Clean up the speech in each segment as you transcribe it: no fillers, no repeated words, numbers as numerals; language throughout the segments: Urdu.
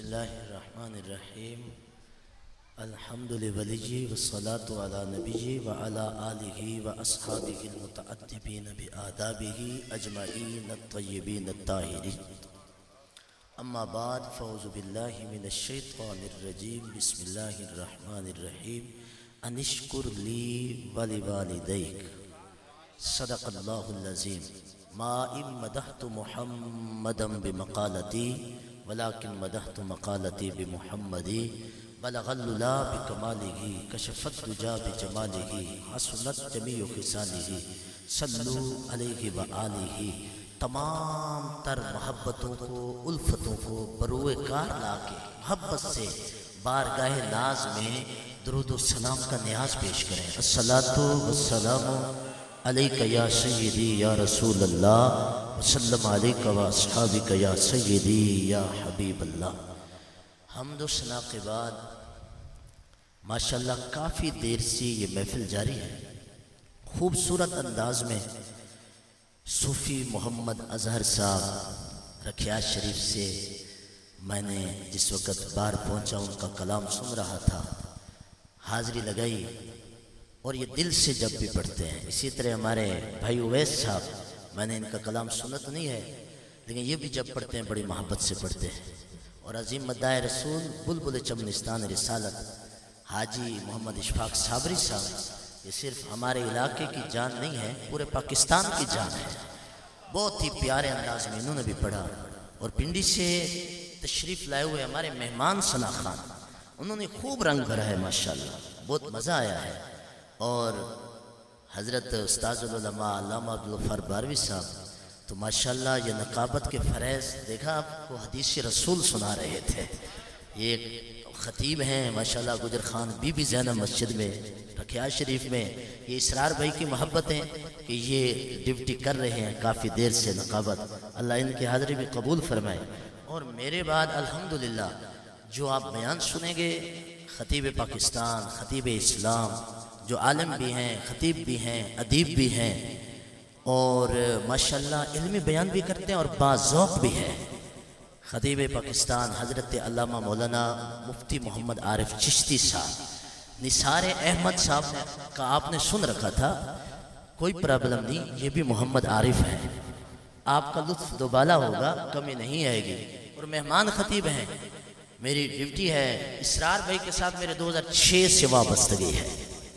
الله الرحمن الرحيم. الحمد لله والصلاة على نبيه وعلى آله وأصحابه المتأدبين بآدابه أجمعين الطيبين الطاهرين. أما بعد فأعوذ بالله من الشيطان الرجيم. بسم الله الرحمن الرحيم. أن اشكر لي ولوالديك. صدق الله العظيم. ما إن مدحت محمدا بمقالتي ولكن مدحت مقالتي بمحمدي. بلغ العلا بکمالہ کشفت الدجا بجمالہ حسنت جمیع خصالہ صلو علیہ وآلہ. تمام تر محبتوں کو الفتوں کو بروئے کار لا کے محبت سے بارگاہ ناز میں درود و سلام کا نیاز پیش کریں. الصلاۃ والسلام علیک یا سیدی یا رسول اللہ وسلم علیک و اصحابک یا سیدی یا حبیب اللہ. حمد و ثنا کے بعد ماشاءاللہ کافی دیر سے یہ محفل جاری ہے. خوبصورت انداز میں صوفی محمد اظہر صاحب رکھیال شریف سے میں نے جس وقت باہر پہنچا ان کا کلام سن رہا تھا، حاضری لگائی اور یہ دل سے جب بھی پڑھتے ہیں. اسی طرح ہمارے بھائی اویس صاحب، میں نے ان کا کلام سنا تو نہیں ہے لیکن یہ بھی جب پڑھتے ہیں بڑی محبت سے پڑھتے ہیں. اور عظیم مداح رسول بلبل چمنستان رسالت حاجی محمد اشفاق صابری صاحب، یہ صرف ہمارے علاقے کی جان نہیں ہے، پورے پاکستان کی جان ہے. بہت ہی پیارے انداز میں انہوں نے بھی پڑھا. اور پنڈی سے تشریف لائے ہوئے ہمارے مہمان ثنا خان، انہوں نے خوب رنگ بھرا ہے ماشاءاللہ، بہت مزہ آیا ہے. اور حضرت استاذ العلماء علامہ عبدالغفار باروی صاحب تو ماشاءاللہ یہ نقابت کے فریض دیکھا، آپ کو حدیث رسول سنا رہے تھے. یہ خطیب ہیں ماشاءاللہ گجر خان بی بی زینب مسجد میں رکھیال شریف میں. یہ اسرار بھائی کی محبت ہے کہ یہ ڈیوٹی کر رہے ہیں کافی دیر سے نقابت. اللہ ان کی حاضری بھی قبول فرمائے. اور میرے بعد الحمدللہ جو آپ بیان سنیں گے، خطیب پاکستان، خطیب اسلام، جو عالم بھی ہیں، خطیب بھی ہیں، ادیب بھی ہیں اور ماشاءاللہ علمی بیان بھی کرتے ہیں اور باذوق بھی ہے. خطیب پاکستان حضرت علامہ مولانا مفتی محمد عارف چشتی صاحب. نثار احمد صاحب کا آپ نے سن رکھا تھا، کوئی پرابلم نہیں، یہ بھی محمد عارف ہے. آپ کا لطف دوبالا ہوگا، کمی نہیں آئے گی. اور مہمان خطیب ہیں. میری ڈیوٹی ہے اسرار بھائی کے ساتھ میرے 2006 سے وابستگی ہے.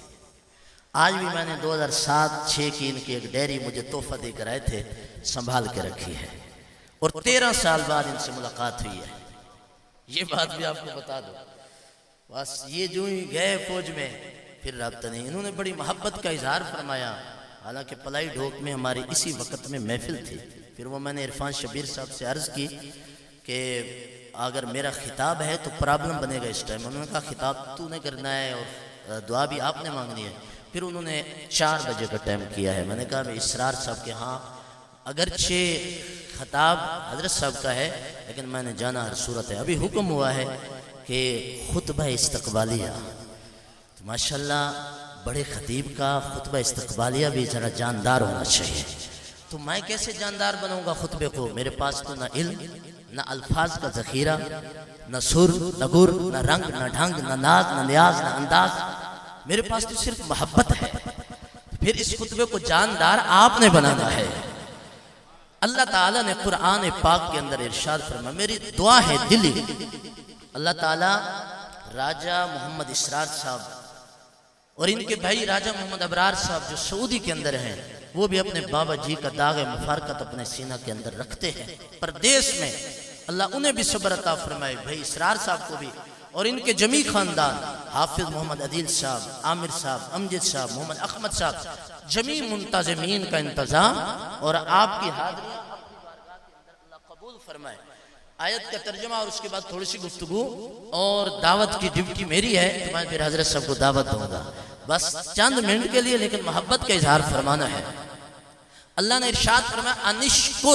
آج بھی میں نے 2007-06 کی ان کی ایک ڈیری مجھے تحفہ دے کر آئے تھے، سنبھال کے رکھی ہے. اور 13 سال بعد ان سے ملاقات ہوئی ہے. یہ بات بھی آپ کو بتا دو. بس یہ جو ہی گئے فوج میں پھر رابطہ نہیں. انہوں نے بڑی محبت کا اظہار فرمایا. حالانکہ پلائی ڈھوک میں ہماری اسی وقت میں محفل تھی. پھر وہ میں نے عرفان شبیر صاحب سے عرض کی کہ اگر میرا خطاب ہے تو پرابلم بنے گا اس ٹائم. انہوں نے کہا خطاب تو نے کرنا ہے اور دعا بھی آپ نے مانگنی ہے. پھر انہوں نے 4 بجے کا ٹائم کیا ہے. میں نے کہا میں اسرار صاحب کے ہاں اگرچہ خطاب حضرت صاحب کا ہے لیکن میں نے جانا ہر صورت ہے. ابھی حکم ہوا ہے کہ خطبہ استقبالیہ، تو ماشاءاللہ بڑے خطیب کا خطبہ استقبالیہ بھی ذرا جاندار ہونا چاہیے. تو میں کیسے جاندار بنوں گا خطبے کو؟ میرے پاس تو نہ علم، نہ الفاظ کا ذخیرہ، نہ سر، نہ گر، نہ رنگ، نہ ڈھنگ، نہ ناز، نہ نیاز، نہ انداز. میرے پاس تو صرف محبت ہے. پھر اس خطبے کو جاندار آپ نے بنانا ہے. اللہ تعالیٰ نے قرآن پاک کے اندر ارشاد فرمایا، میری دعا ہے دلی. اللہ تعالیٰ راجہ محمد اسرار صاحب اور ان کے بھائی راجہ محمد ابرار صاحب جو سعودی کے اندر ہیں، وہ بھی اپنے بابا جی کا داغ مفارقت اپنے سینہ کے اندر رکھتے ہیں پردیس میں. اللہ انہیں بھی صبر عطا فرمائے، بھائی اسرار صاحب کو بھی، اور ان کے جمی خاندان حافظ محمد عدیل صاحب، عامر صاحب، امجد صاحب، محمد احمد صاحب، جمی منتظمین کا انتظام اور آپ کی حاضریاں اپنی بارگاہ کے اندر اللہ قبول فرمائے. آیت کا ترجمہ اور اس کے بعد تھوڑی سی گفتگو اور دعوت کی ڈیوٹی میری ہے. تو میں پھر حضرت صاحب کو دعوت دوں گا بس چند منٹ کے لیے، لیکن محبت کا اظہار فرمانا ہے. اللہ نے ارشاد فرمایا انشکر،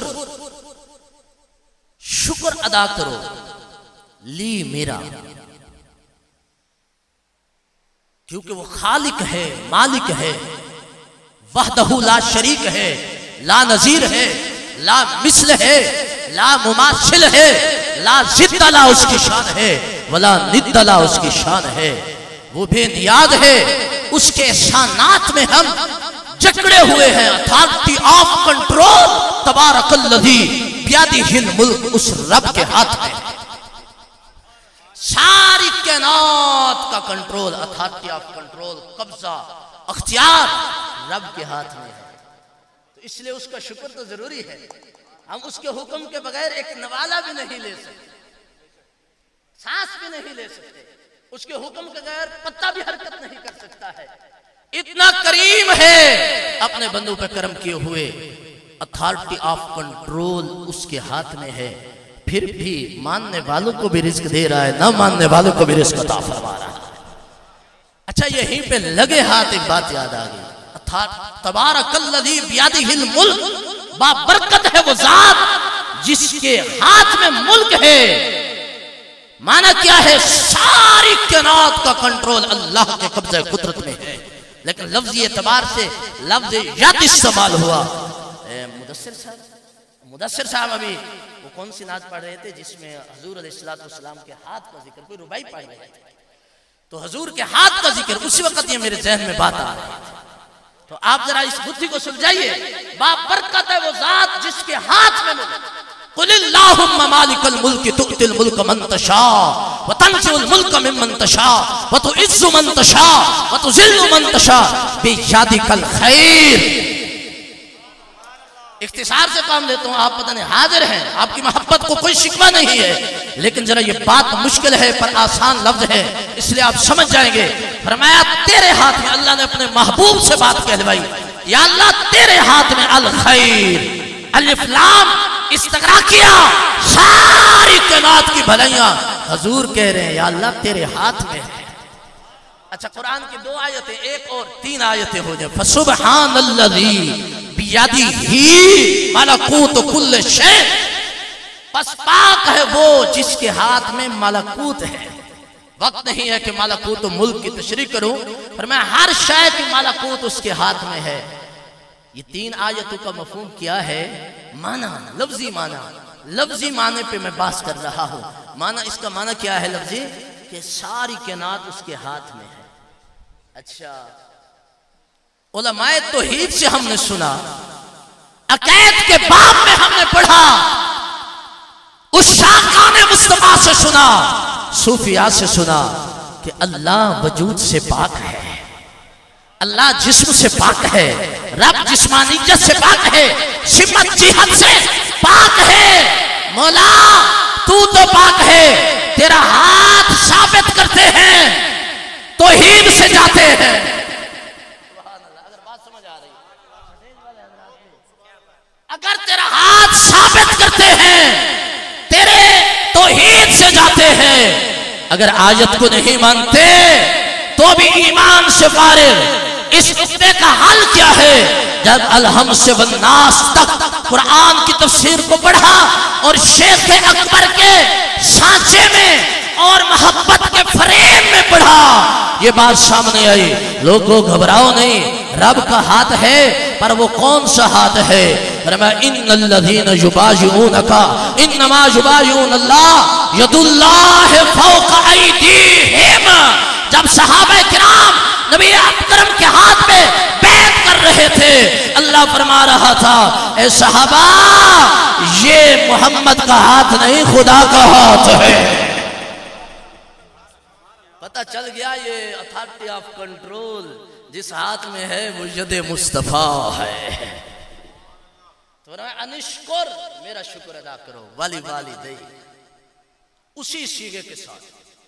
شکر ادا کرو، لی میرا، کیونکہ وہ خالق ہے، مالک ہے، وحدہ لا شریک ہے، لا نظیر ہے، لا مثل ہے، لا مماثل ہے، لا ضد لا اس کی شان ہے ولا ند لا اس کی شان ہے، وہ بے نیاز ہے، اس کے احسانات میں ہم جکڑے ہوئے ہیں۔ اتھارٹی آف کنٹرول تبارک الذی بیدہ الملک، اس رب کے ہاتھ میں ساری کائنات کا کنٹرول، اتھارٹی آف کنٹرول، قبضہ، اختیار رب کے ہاتھ میں ہے۔ تو اس لیے اس کا شکر تو ضروری ہے۔ ہم اس کے حکم کے بغیر ایک نوالہ بھی نہیں لے سکتے، سانس بھی نہیں لے سکتے، اس کے حکم کے بغیر پتا بھی حرکت نہیں کر سکتا ہے۔ اتنا کریم ہے، اپنے بندوں پہ کرم کیے ہوئے، اتھارٹی آف کنٹرول اس کے ہاتھ میں ہے، پھر بھی ماننے والوں کو بھی رزق دے رہا ہے، نہ ماننے والوں کو بھی رزق عطا فرما رہا ہے۔ اچھا یہیں پہ لگے ہاتھ ایک بات یاد آ گئی، تبارک الذی بیدہ الملک، بابرکت ہے وہ ذات جس کے ہاتھ میں ملک ہے۔ معنی کیا ہے؟ ساری کائنات کا کنٹرول اللہ کے قبضہ قدرت میں ہے، لیکن لفظی اعتبار سے لفظ ید استعمال ہوا۔ مدثر صاحب ابھی وہ کون سی نعت پڑھ رہے تھے جس میں حضور علیہ السلام کے ہاتھ کا ذکر، کوئی ربائی پڑھ رہے تھے، تو حضور کے ہاتھ کا ذکر، اسی وقت یہ میرے ذہن میں بات آ رہی تھی۔ تو آپ ذرا اس بدھی کو سمجھائیے، بابرکت ہے وہ ذات جس کے ہاتھ میں ملک۔ قل اللہم مالک الملک تؤتی الملک من تشاء وتنزع الملک ممن تشاء وتعز من تشاء وتذل من تشاء بیدک الخیر۔ اختصار سے کام لیتا ہوں، آپ پتہ نہیں حاضر ہیں، آپ کی محبت کو کوئی شکوہ نہیں ہے، لیکن ذرا یہ بات مشکل ہے پر آسان لفظ ہے، اس لیے آپ سمجھ جائیں گے۔ فرمایا تیرے ہاتھ میں، اللہ نے اپنے محبوب سے بات کہلوائی، یا اللہ تیرے ہاتھ میں الخیر، الف لام استغراقیہ، ساری کائنات کی بھلائیاں حضور کہہ رہے ہیں یا اللہ تیرے ہاتھ میں ہے۔ اچھا قرآن کی 2 آیتیں، ایک اور 3 آیتیں ہو جائیں۔ فسبحان الذی بیدہ ملکوت کل شیء، پس پاک ہے وہ جس کے ہاتھ میں ملکوت ہے۔ وقت نہیں ہے کہ ملکوت و ملک کی تشریح کروں، فرمایا ہر شے کی ملکوت اس کے ہاتھ میں ہے۔ یہ 3 آیتوں کا مفہوم کیا ہے؟ معنی، لفظی معنی پہ میں بات کر رہا ہوں۔ معنی، اس کا معنی کیا ہے لفظی؟ کہ ساری کائنات اس کے ہاتھ میں ہے۔ اچھا علماء توحید سے ہم نے سنا، عقائد کے باب میں ہم نے پڑھا، اس شاقان مصطفیٰ سے سنا، صوفیاء سے سنا کہ اللہ وجود سے پاک ہے، اللہ جسم سے پاک ہے، رب جسمانیت سے پاک ہے، صفت جہت سے پاک ہے۔ مولا تو پاک ہے، تیرا ہاتھ ثابت کرتے ہیں، توحید سے جاتے ہیں۔ اگر تیرا ہاتھ ثابت کرتے ہیں، تیرے توحید سے جاتے ہیں۔ اگر آیت کو نہیں مانتے تو بھی ایمان سے فارغ۔ اس نقطے کا حل کیا ہے؟ جب الحمد سے والناس تک قرآن کی تفسیر کو پڑھا اور شیخ اکبر کے سانچے میں اور محبت کے فریم میں پڑھا، یہ بات سامنے آئی۔ لوگوں گھبراؤ نہیں، رب کا ہاتھ ہے، پر وہ کون سا ہاتھ ہے؟ فرمایا ان الذین یبایعونک انما یبایعون اللہ ید اللہ فوق ایدیہم۔ جب صحابہ کرام نبی اکرم کے ہاتھ پہ بیعت کر رہے تھے، اللہ فرما رہا تھا اے صحابہ یہ محمد کا ہاتھ نہیں، خدا کا ہاتھ ہے۔ پتہ چل گیا یہ اتھارٹی آف کنٹرول جس ہاتھ میں ہے وہ ید مصطفیٰ ہے۔ تو انشکر، میرا شکر ادا کرو، والی والدی، اسی سیغے کے ساتھ،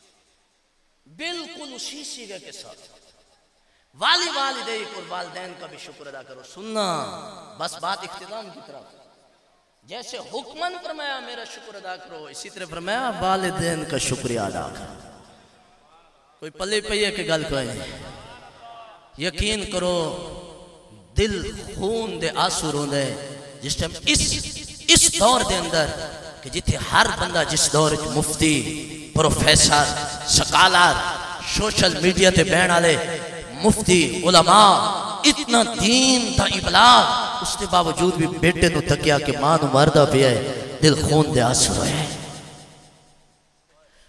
بالکل اسی سیغے کے ساتھ، والی والدی اور والدین کا بھی شکر ادا کرو۔ سننا بس بات اختتام کی طرف، جیسے حکمن فرمایا میرا شکر ادا کرو، اسی طرح فرمایا والدین کا شکریہ ادا کرو۔ کوئی پلے پہیے کے گل کوئی نہیں، یقین کرو دل خون دے آنسو روندے جس ٹائم اس دور دے اندر کہ جتھے ہر بندہ جس دور مفتی، پروفیسر، سکالر، سوشل میڈیا تے بہن والے مفتی، علماء، اتنا دین دا ابلاغ، اس کے باوجود بھی بیٹے نو تکیا کہ ماں نو مردہ پہ ہے، دل خون دے آنسو روئے۔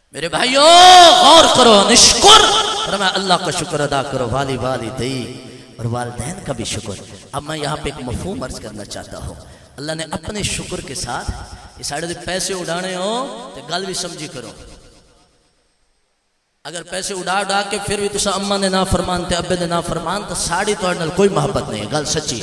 میرے بھائیو غور کرو، نشکر فرمایا اللہ کا شکر ادا کرو، والدی اور والدین کا بھی شکر۔ اب میں یہاں پہ ایک مفہوم عرض کرنا چاہتا ہوں، اللہ نے اپنے شکر کے ساتھ یہ ساڑھے دے پیسے اڑانے ہو تو گل بھی سمجھی کرو۔ اگر پیسے اڑا کے پھر بھی تسا اماں نے نا فرمان تے ابے نے نا فرمان تو ساڑھی تو اڑنال کوئی محبت نہیں ہے، گل سچی ہے۔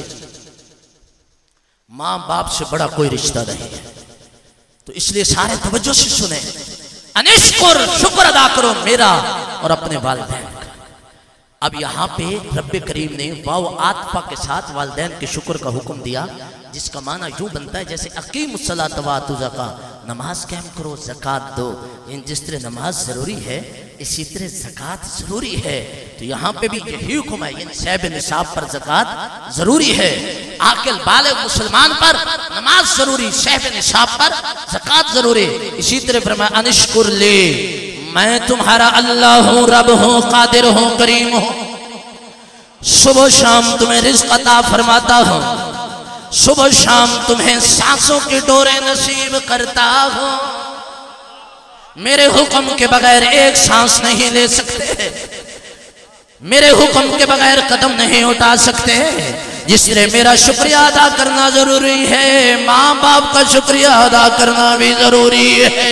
ماں باپ سے بڑا کوئی رشتہ نہیں ہے، تو اس لیے سارے توجہ سے سنیں، انشکر شکر ادا کرو میرا اور اپنے والدین کا۔ اب یہاں پہ رب کریم نے واو عاطفہ کے ساتھ والدین کے شکر کا حکم دیا، جس کا معنی یوں بنتا ہے جیسے اقیم الصلاۃ وآتوا الزکاۃ، نماز قائم کرو زکوٰۃ دو۔ جس طرح نماز ضروری ہے اسی طرح زکوٰۃ ضروری ہے، تو یہاں پہ بھی یہی حکم ہے، یعنی صاحب نصاب پر زکوٰۃ ضروری ہے، عاقل بالغ مسلمان پر نماز ضروری، صاحب نصاب پر زکوٰۃ ضروری۔ اسی طرح فرمایا انشکر لی، میں تمہارا اللہ ہوں، رب ہوں، قادر ہوں، کریم ہوں، صبح و شام تمہیں رزق عطا فرماتا ہوں، صبح و شام تمہیں سانسوں کی ڈوریں نصیب کرتا ہوں، میرے حکم کے بغیر ایک سانس نہیں لے سکتے، میرے حکم کے بغیر قدم نہیں اٹھا سکتے، جس طرح میرا شکریہ ادا کرنا ضروری ہے، ماں باپ کا شکریہ ادا کرنا بھی ضروری ہے۔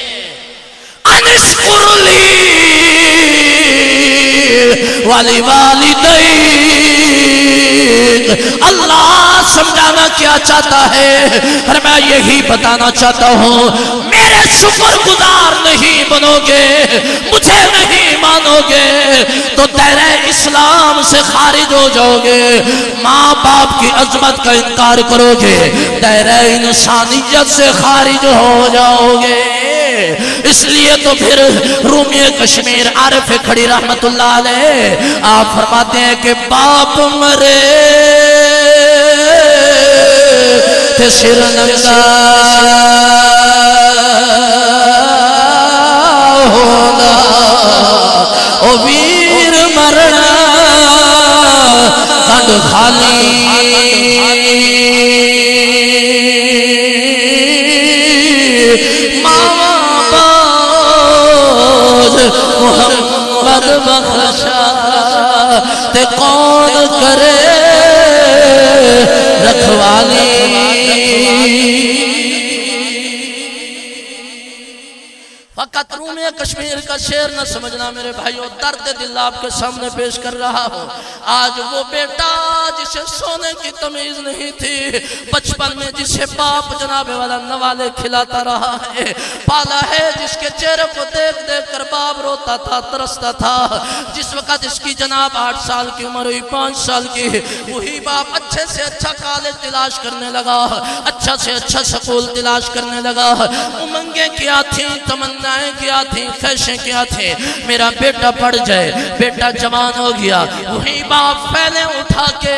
انشکر لی ولوالدیک، اللہ سمجھانا کیا چاہتا ہے، اور میں یہی بتانا چاہتا ہوں، میرے شکر گزار نہیں بنو گے، مجھے نہیں مانو گے تو دائرہ اسلام سے خارج ہو جاؤ گے، ماں باپ کی عظمت کا انکار کرو گے، دائرہ انسانیت سے خارج ہو جاؤ گے۔ اس لیے تو پھر رومی کشمیر عارف کھڑی رحمت اللہ علیہ آپ فرماتے ہیں کہ باپ مرے تے سر ننگا ہونا، او ویر مرنا کنڈ خالی، محمد بخشا تے کون کرے رکھوالی۔ فقط رومی کشمیر کا شعر نہ سمجھنا میرے بھائیو، درد دل آپ کے سامنے پیش کر رہا ہوں۔ آج وہ بیٹا جسے سونے کی تمیز نہیں تھی، بچپن میں جسے باپ جناب والا نوالے کھلاتا رہا ہے، پالا ہے، جس کے چہرے کو دیکھ دیکھ کر باپ روتا تھا، ترستا تھا، جس وقت اس کی جناب 8 سال کی عمر ہوئی، 5 سال کی، وہی باپ اچھے سے اچھا کالج تلاش کرنے لگا، اچھا سے اچھا سکول تلاش کرنے لگا، امنگیں کیا تھیں، تمنا کیا تھی، خواہشیں کیا تھی، میرا بیٹا پڑھ جائے، بیٹا جوان ہو گیا، وہی باپ پھیلیں اٹھا کے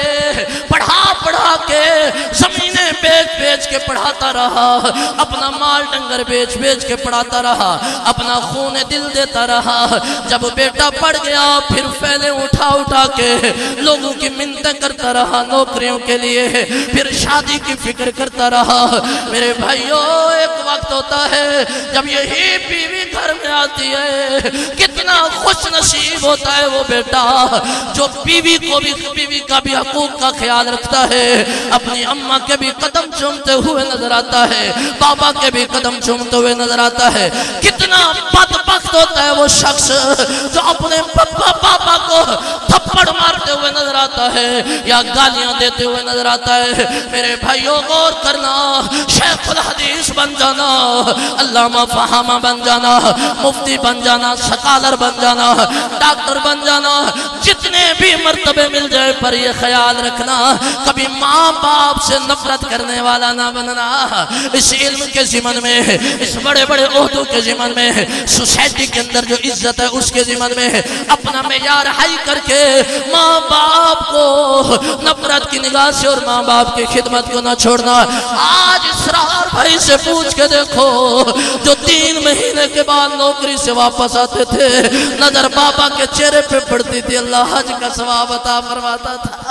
پڑھا کے زمینیں بیچ کے پڑھاتا رہا، اپنا مال ڈنگر بیچ کے پڑھاتا رہا، اپنا خون دل دیتا رہا۔ جب بیٹا پڑھ گیا پھر پھیلیں اٹھا کے لوگوں کی منتیں کرتا رہا نوکریوں کے لیے، پھر شادی کی فکر کرتا رہا۔ میرے بھائیوں ایک وقت ہوتا ہے جب یہی بیوی گھر میں آتی ہے، کتنا خوش نصیب ہوتا ہے وہ بیٹا جو بیوی کا بھی حقوق کا خیال رکھتا ہے، اپنی اماں کے بھی قدم چومتے ہوئے نظر آتا ہے، بابا کے بھی قدم چومتے ہوئے نظر آتا ہے۔ کتنا بدبخت ہوتا ہے وہ شخص جو اپنے بابا کو تھپڑ مارتے ہوئے نظر آتا ہے یا گالیاں دیتے ہوئے نظر آتا ہے۔ میرے بھائیوں غور کرنا، شیخ الحدیث بن جانا، علامہ فہامہ بن جانا، مفتی بن جانا، سکالر بن جانا، ڈاکٹر بن جانا، جتنے بھی مرتبے مل جائے پر یہ خیال رکھنا کبھی ماں باپ سے نفرت کرنے والا نہ بننا۔ اس علم کے ضمن میں، اس بڑے بڑے عہدوں کے ضمن میں، سوسائٹی کے اندر جو عزت ہے اس کے ضمن میں اپنا معیار ہائی کر کے ماں باپ کو نفرت کی نگاہ سے اور ماں باپ کی خدمت کو نہ چھوڑنا۔ آج اسرار بھائی سے پوچھ کے دیکھو جو 3 مہینے کے بعد نوکری سے واپس آتے تھے، نظر بابا کے چہرے پہ پڑتی تھی، اللہ حج کا ثواب عطا فرماتا تھا۔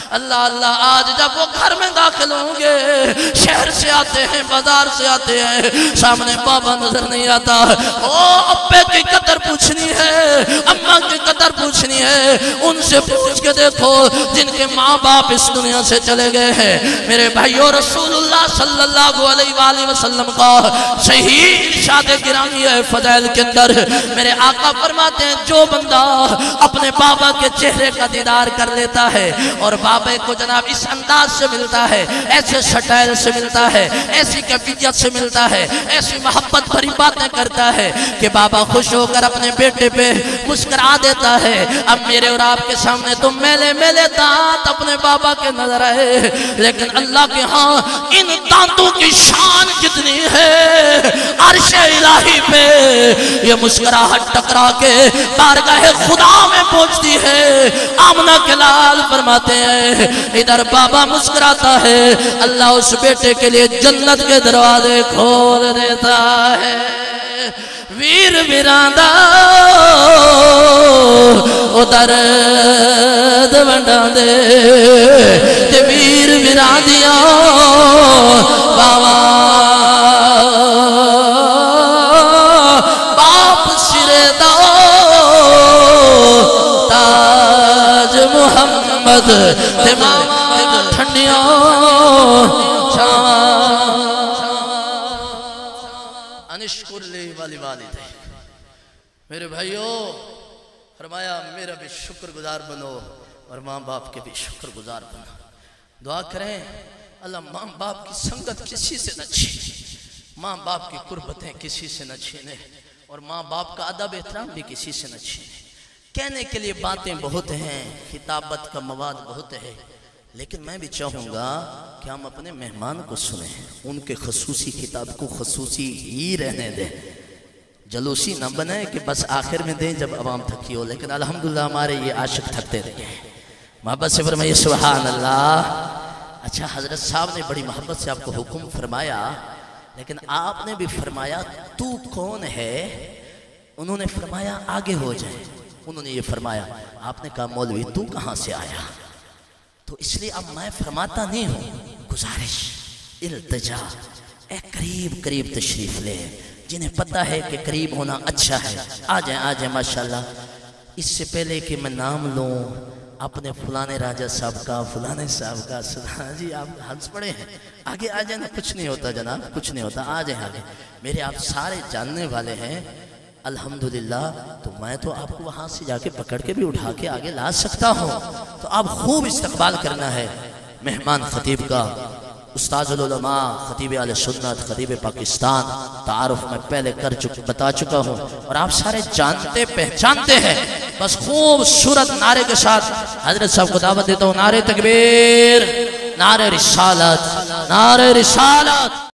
اللہ اللہ آج جب وہ گھر میں داخل ہوں گے، شہر سے آتے ہیں، بازار سے آتے ہیں، سامنے بابا نظر نہیں آتا، او ابے کی قدر پوچھنی ہے، اماں کی قدر پوچھنی ہے، ان سے پوچھ کے دیکھو جن کے ماں باپ اس دنیا سے چلے گئے ہیں۔ میرے بھائیو، رسول اللہ صلی اللہ علیہ وآلہ وسلم کا صحیح ارشاد گرامی ہے فضائل کے اندر، میرے آقا فرماتے ہیں جو بندہ اپنے بابا کے چہرے کا دیدار کر لیتا ہے اور بابا کو جناب اس انداز سے ملتا ہے، ایسے سٹائل سے ملتا ہے، ایسی کیفیت سے ملتا ہے، ایسی محبت بھری باتیں کرتا ہے کہ بابا خوش ہو کر اپنے بیٹے پہ مسکرا دیتا ہے۔ اب میرے اور آپ کے سامنے تو میلے میلے دانت اپنے بابا کے نظر آئے، لیکن اللہ کے ہاں ان دانتوں کی شان کتنی ہے، عرش الہی پہ یہ مسکراہٹ ٹکرا کے بارگاہ خدا میں پہنچتی ہے۔ آمنہ کے لال فرماتے ہیں ادھر بابا مسکراتا ہے، اللہ اس بیٹے کے لیے جنت کے دروازے کھول دیتا ہے۔ ویر ویراندہ ادھر دونڈا دے تے ویر ویراندیاں بابا باپ سرے دا تاج محمد تے ماما ٹھنڈیاں انشکر لی والی والدہ۔ میرے بھائیو فرمایا میرا بھی شکر گزار بنو اور ماں باپ کے بھی شکر گزار بنو۔ دعا کریں اللہ ماں باپ کی سنگت کسی سے نہ چھینے، ماں باپ کی قربتیں کسی سے نہ چھینے، اور ماں باپ کا ادب احترام بھی کسی سے نہ چھینے۔ کہنے کے لیے باتیں بہت ہیں، خطابت کا مواد بہت ہے، لیکن میں بھی چاہوں گا کہ ہم اپنے مہمان کو سنیں، ان کے خصوصی خطاب کو خصوصی ہی رہنے دیں، جلوسی نہ بنائیں کہ بس آخر میں دیں جب عوام تھکی ہو۔ لیکن الحمدللہ ہمارے یہ عاشق تھکتے رہے ہیں، محبت سے فرمائیے سبحان اللہ۔ اچھا، حضرت صاحب نے بڑی محبت سے آپ کو حکم فرمایا، لیکن آپ نے بھی فرمایا تو کون ہے؟ انہوں نے فرمایا آگے ہو جائے۔ انہوں نے یہ فرمایا، آپ نے کہا مولوی تو کہاں سے آیا؟ تو اس لیے اب میں فرماتا نہیں ہوں، گزارش، التجا، اے قریب قریب تشریف لے، جنہیں پتہ ہے کہ قریب ہونا اچھا ہے آ جائیں ماشاءاللہ۔ اس سے پہلے کہ میں نام لوں اپنے فلانے راجہ صاحب کا، فلانے صاحب کا، جی آپ ہنس پڑے ہیں، آگے آ جائیں نا، کچھ نہیں ہوتا جناب، کچھ نہیں ہوتا، آ جائیں آگے، میرے آپ سارے جاننے والے ہیں الحمدللہ۔ تو میں تو آپ کو وہاں سے جا کے پکڑ کے بھی اٹھا کے آگے لا سکتا ہوں، تو آپ خوب استقبال کرنا ہے مہمان خطیب کا۔ استاذ العلماء، خطیب اہل سنت، خطیب پاکستان، تعارف میں پہلے بتا چکا ہوں اور آپ سارے جانتے پہچانتے ہیں، بس خوبصورت نعرے کے ساتھ حضرت صاحب کو دعوت دیتا ہوں۔ نعرہ تکبیر، نعرہ رسالت، نعرہ رسالت۔